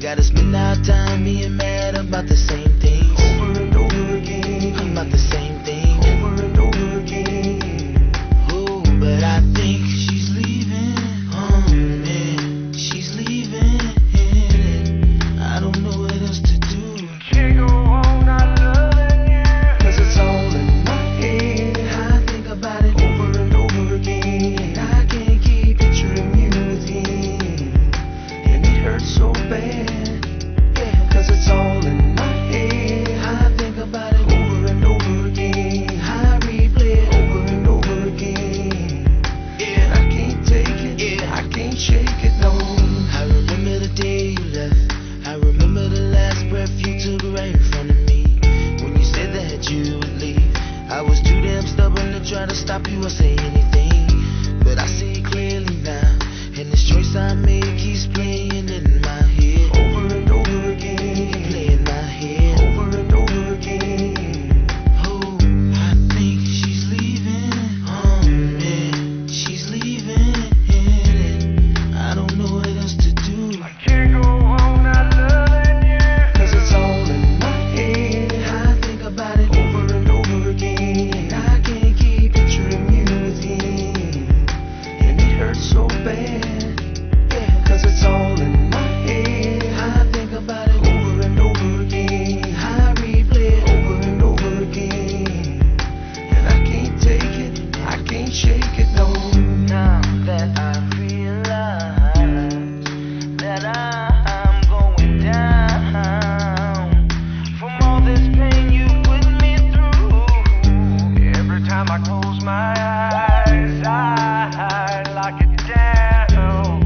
gotta spend our time being mad about the same things over and over again, about the same thing over and over again. Oh, but I think she's leaving. Man, she's leaving. I don't know what else to do. Can't go on not loving you, 'cause it's all in my head. I think about it Over and over again, I can't keep picturing you with him, and it hurts so bad, yeah. 'cause it's all in my head. I think about it Over and over again, I replay it over and over again, and yeah. I can't take it, Yeah. I can't shake it, no. I remember the day you left. I remember the last breath you took right in front of me. When you said that you would leave, I was too damn stubborn to try to stop you or say anything. But I see clearly now, and this choice I made keeps playing in my head. Over and over again, Play in my head. over and over again. Oh, I think she's leaving. Man, she's leaving. I don't know what else to do. I can't go on not loving you, 'cause it's all in my head. I think about it Over and over again, I can't keep picturing you with him, and it hurts so bad, yeah. 'cause it's all in my head. I think about it Over and over again, I replay it over and over again, and I can't take it, I can't shake it, no. now that I realize that I'm going down from all this pain you put me through. Every time I close my eyes, I lock it down.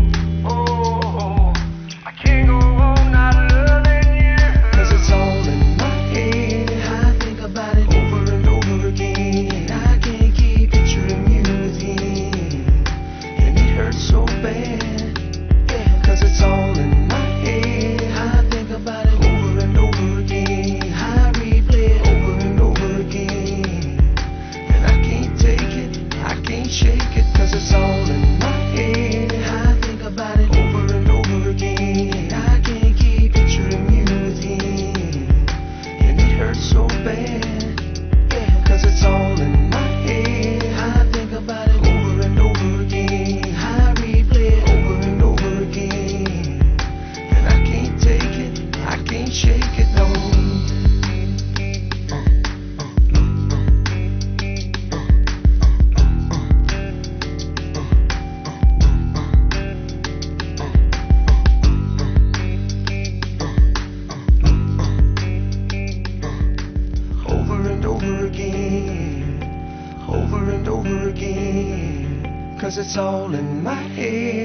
Oh, I can't go on not loving you, 'cause it's all in my head. I think about it Over and over again, I can't keep picturing you with him, and it hurts so bad, yeah. 'cause it's all in my head. I think about it Over and over again, I replay it over and over again, and I can't take it, I can't shake it, 'cause it's all in my head. I think about it Over and over again, I can't keep picturing you with him, and it hurts so bad, yeah. 'cause it's all in my head. I think about it Over and over again, I replay it over and over again, and I can't take it, I can't shake it, no. Over and over again, over and over again, 'cause it's all in my head.